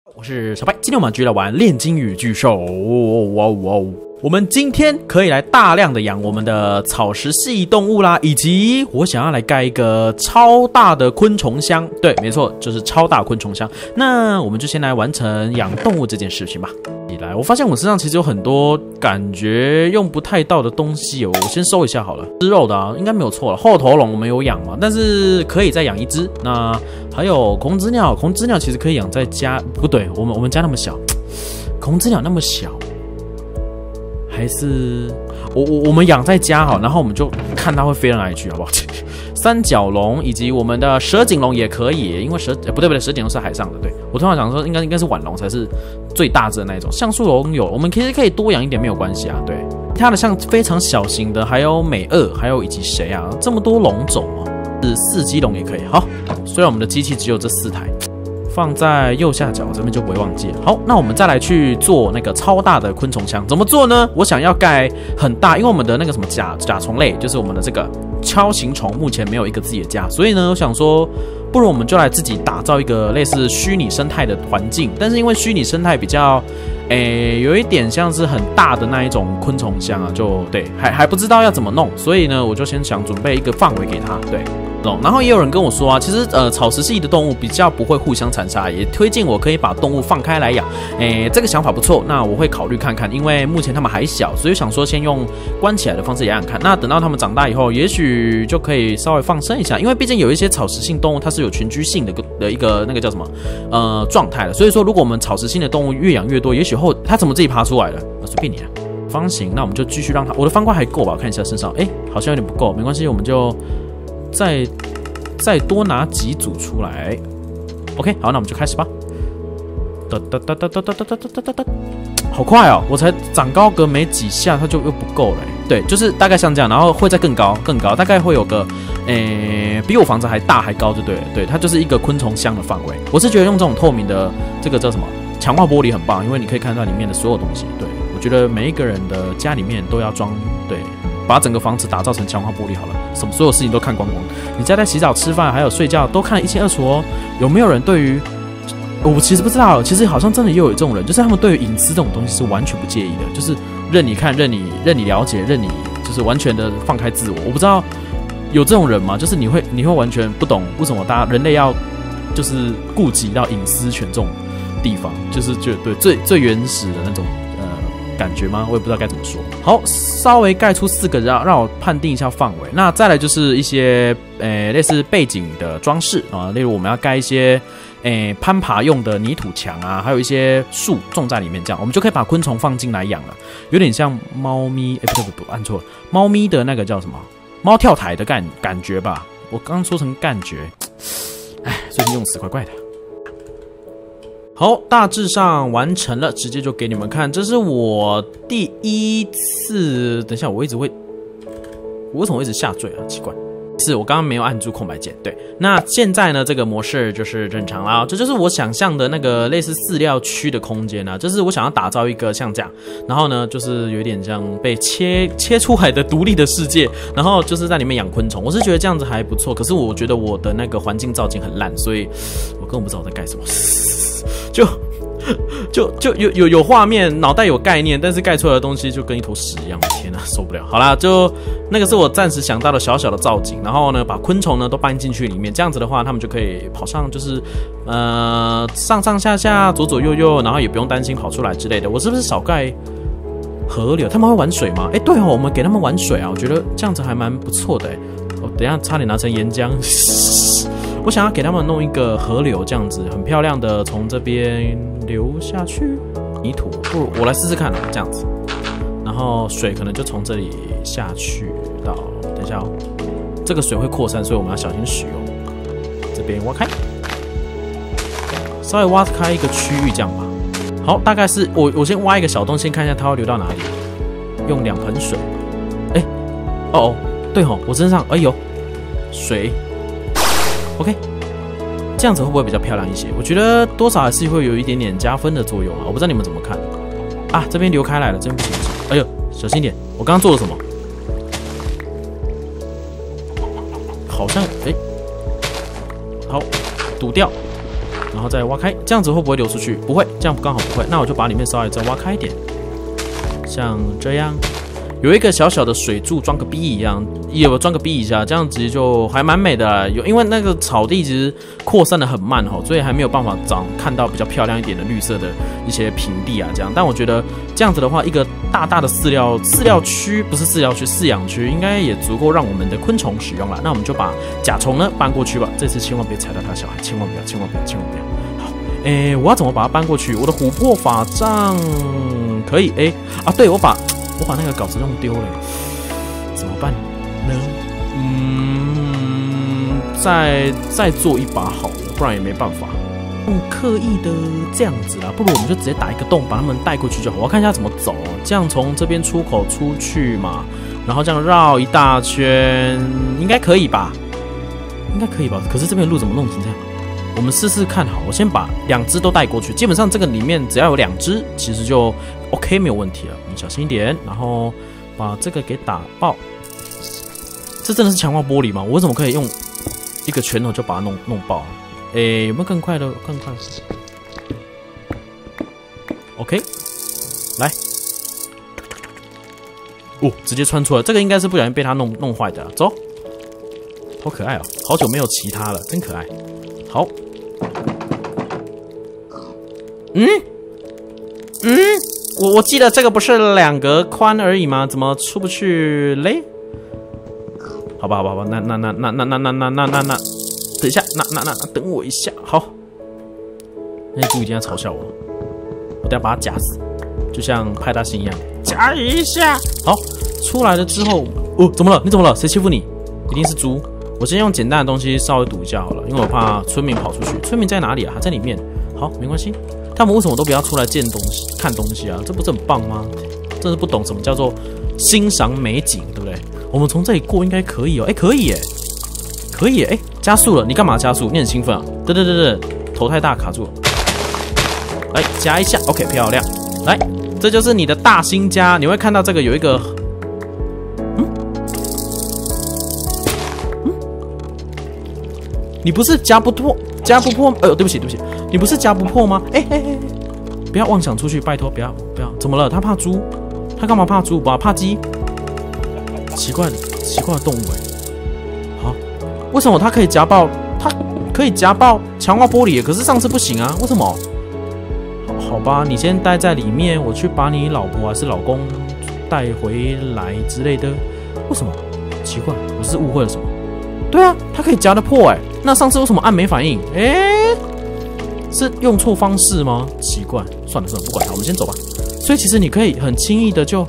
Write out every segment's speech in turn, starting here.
我是小白，今天我们继续来玩炼金与巨兽。哇哇！我们今天可以来大量的养我们的草食系动物啦，以及我想要来盖一个超大的昆虫箱。对，没错，就是超大昆虫箱。那我们就先来完成养动物这件事情吧。来，我发现我身上其实有很多感觉用不太到的东西哦，我先收一下好了。吃肉的啊，应该没有错了。后头龙我们有养嘛，但是可以再养一只。那还有孔子鸟，孔子鸟其实可以养在家，不对，我们家那么小，孔子鸟那么小，还是我们养在家好，然后我们就看它会飞到哪里去，好不好？三角龙以及我们的蛇颈龙也可以，因为不对，蛇颈龙是海上的。对，我突然想说，应该是腕龙才是最大只的那一种。橡树龙有，我们其实可以多养一点没有关系啊。对，它的像非常小型的，还有美鳄，还有以及谁啊？这么多龙种哦，是四基龙也可以。好，虽然我们的机器只有这4台。放在右下角这边就不会忘记了。好，那我们再来去做那个超大的昆虫箱，怎么做呢？我想要盖很大，因为我们的那个什么甲虫类，就是我们的这个锹形虫，目前没有一个自己的家，所以呢，我想说，不如我们就来自己打造一个类似虚拟生态的环境。但是因为虚拟生态比较，有一点像是很大的那一种昆虫箱啊，就对，还不知道要怎么弄，所以呢，我就先想准备一个范围给它，对。然后也有人跟我说啊，其实草食系的动物比较不会互相残杀，也推荐我可以把动物放开来养。这个想法不错，那我会考虑看看，因为目前他们还小，所以想说先用关起来的方式养养看。那等到他们长大以后，也许就可以稍微放生一下，因为毕竟有一些草食性动物它是有群居性的一个那个叫什么状态的，所以说如果我们草食性的动物越养越多，也许后它怎么自己爬出来了，随便你啊。方形，那我们就继续让它，我的方块还够吧？我看一下身上，好像有点不够，没关系，我们就再多拿几组出来 ，OK， 好，那我们就开始吧。好快哦！我才长高个没几下，它就又不够了。对，就是大概像这样，然后会再更高，大概会有个比我房子还大还高就对了。对，它就是一个昆虫箱的范围。我是觉得用这种透明的这个叫什么强化玻璃很棒，因为你可以看到里面的所有东西。对，我觉得每一个人的家里面都要装对。把整个房子打造成强化玻璃好了，所有事情都看光光。你家在洗澡、吃饭还有睡觉都看得一清二楚哦。有没有人对于我其实不知道，其实好像真的也有这种人，就是他们对于隐私这种东西是完全不介意的，就是任你看、任你了解、任你就是完全的放开自我。我不知道有这种人吗？就是你会完全不懂为什么大家人类要就是顾及到隐私权这种地方，就是对最原始的那种。感觉吗？我也不知道该怎么说。好，稍微盖出4个，让我判定一下范围。那再来就是一些类似背景的装饰啊，例如我们要盖一些攀爬用的泥土墙啊，还有一些树种在里面，这样我们就可以把昆虫放进来养了，有点像猫咪，不，按错了，猫咪的那个叫什么？猫跳台的感觉吧？我刚刚说成感觉，最近用词怪怪的。好，大致上完成了，直接就给你们看。这是我第一次，等一下，我为什么一直下坠啊？奇怪，是我刚刚没有按住空白键。对，那现在呢，这个模式就是正常啦。这就是我想象的那个类似饲料区的空间啊，就是我想要打造一个像这样，然后呢，就是有点像被切出来的独立的世界，然后就是在里面养昆虫。我是觉得这样子还不错，可是我觉得我的那个环境造景很烂，所以我根本不知道我在盖什么。就有画面，脑袋有概念，但是盖出来的东西就跟一坨屎一样，天哪，受不了！好啦，就那个是我暂时想到的小小的造景，然后呢，把昆虫呢都搬进去里面，这样子的话，他们就可以跑上，就是上上下下、左左右右，然后也不用担心跑出来之类的。我是不是少盖河流？他们会玩水吗？对哦，我们给他们玩水啊，我觉得这样子还蛮不错的。等一下差点拿成岩浆。我想要给他们弄一个河流，这样子很漂亮的从这边流下去，泥土，不如我来试试看，这样子，然后水可能就从这里下去到，等一下哦，这个水会扩散，所以我们要小心使用。这边挖开，稍微挖开一个区域，这样吧。好，大概是我先挖一个小洞，先看一下它会流到哪里。用2盆水，对吼，我身上有水。OK， 这样子会不会比较漂亮一些？我觉得多少还是会有一点点加分的作用啊！我不知道你们怎么看啊？这边流开来了，这边不行。哎呦，小心一点！我刚刚做了什么？好像好，堵掉。 然后再挖开，这样子会不会流出去？不会，这样刚好不会。那我就把里面稍微再挖开一点，像这样。有一个小小的水柱，装个逼一样，也有装个逼一下，这样子就还蛮美的啦。因为那个草地其实扩散的很慢吼，所以还没有办法看到比较漂亮一点的绿色的一些平地啊，这样。但我觉得这样子的话，一个大大的饲料区不是饲料区，饲养区应该也足够让我们的昆虫使用了。那我们就把甲虫呢搬过去吧。这次千万别踩到他小孩，千万不要。好，我要怎么把它搬过去？我的琥珀法杖可以对我把那个稿子弄丢了，怎么办呢？再做一把好了，不然也没办法。用刻意的这样子啦，不如我们就直接打一个洞，把他们带过去就好。我要看一下怎么走，这样从这边出口出去嘛，然后这样绕一大圈，应该可以吧？可是这边的路怎么弄成这样？我们试试看好，我先把2只都带过去。基本上这个里面只要有2只，其实就 OK 没有问题了。我们小心一点，然后把这个给打爆。这真的是强化玻璃吗？我为什么可以用一个拳头就把它弄爆？有没有更快的？更快 ？OK， 来，直接穿出来。这个应该是不小心被它弄坏的。走，好可爱哦！好久没有骑它了，真可爱。好，我记得这个不是2格宽而已吗？怎么出不去嘞？好吧，那，等一下，那，等我一下。好，那猪已经在嘲笑我了，我等下把它夹死，就像派大星一样，夹一下。好，出来了之后，怎么了？你怎么了？谁欺负你？一定是猪。我先用简单的东西稍微堵一下好了，因为我怕村民跑出去。村民在哪里啊？还在里面。好，没关系。他们为什么都不要出来见东西、看东西啊？这不是很棒吗？真是不懂什么叫做欣赏美景，对不对？我们从这里过应该可以哦。可以耶，加速了。你干嘛加速？你很兴奋啊？对，头太大卡住了。来加一下 ，OK， 漂亮。来，这就是你的大新家。你会看到这个有一个。你不是夹不破？对不起，你不是夹不破吗？不要妄想出去，拜托，不要！怎么了？他怕猪？他干嘛怕猪？怕鸡？奇怪的动物好，为什么它可以夹爆？它可以夹爆强化玻璃，可是上次不行啊？为什么？好吧，你先待在里面，我去把你老婆还是老公带回来之类的。为什么？奇怪，我是误会了什么？对啊，它可以夹得破那上次为什么按没反应？是用错方式吗？奇怪，算了，不管它，我们先走吧。所以其实你可以很轻易的就，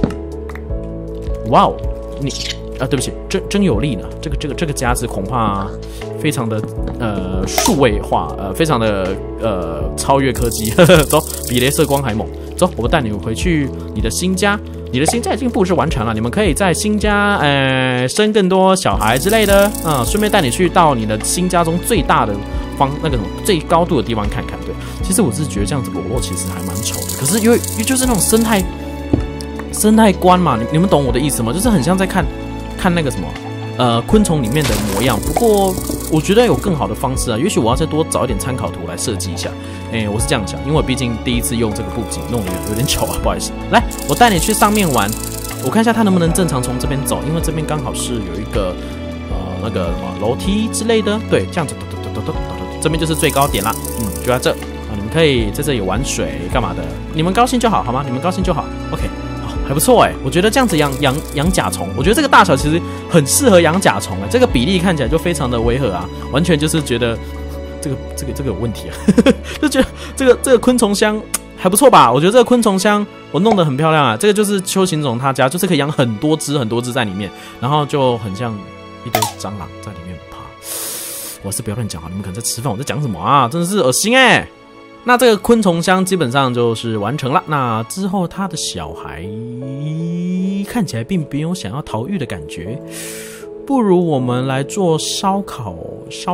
哇哦，对不起，真有力呢。这个夹子恐怕非常的数位化，非常的超越科技。走，比雷射光还猛。走，我们带你回去你的新家。你的新家已经布置完成了，你们可以在新家生更多小孩之类的，顺便带你去到你的新家中最大的那个什么最高度的地方看看。对，其实我是觉得这样子裸露其实还蛮丑的，可是因为就是那种生态观嘛，你们懂我的意思吗？就是很像在看那个什么昆虫里面的模样。不过我觉得有更好的方式啊，也许我要再多找一点参考图来设计一下。我是这样想，因为我毕竟第一次用这个布景，弄得有点丑啊，不好意思。来，我带你去上面玩，我看一下它能不能正常从这边走，因为这边刚好是有一个那个什么楼梯之类的。对，这样子这边就是最高点啦。就在这你们可以在这里玩水干嘛的，你们高兴就好，好吗？你们高兴就好。OK。还不错我觉得这样子养甲虫，我觉得这个大小其实很适合养甲虫这个比例看起来就非常的违和啊，完全就是觉得这个有问题啊，就觉得这个昆虫箱还不错吧？我觉得这个昆虫箱我弄得很漂亮啊，这个就是邱行总他家，就是可以养很多只在里面，然后就很像一堆蟑螂在里面爬。我是不要乱讲啊，你们可能在吃饭，我在讲什么啊？真的是恶心那这个昆虫箱基本上就是完成了。那之后他的小孩看起来并没有想要逃狱的感觉，不如我们来做烧烤什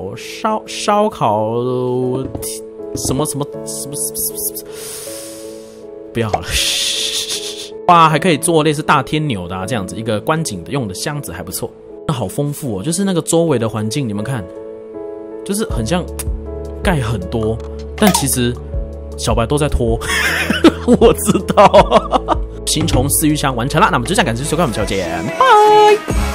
么，不要好了。哇，还可以做类似大天牛的这样子一个观景的用的箱子，还不错。那好丰富就是那个周围的环境，你们看，就是很像。 盖很多，但其实小白都在拖。我知道。新虫饲育箱完成了，那么就这样，感谢收看，我们下期见，拜。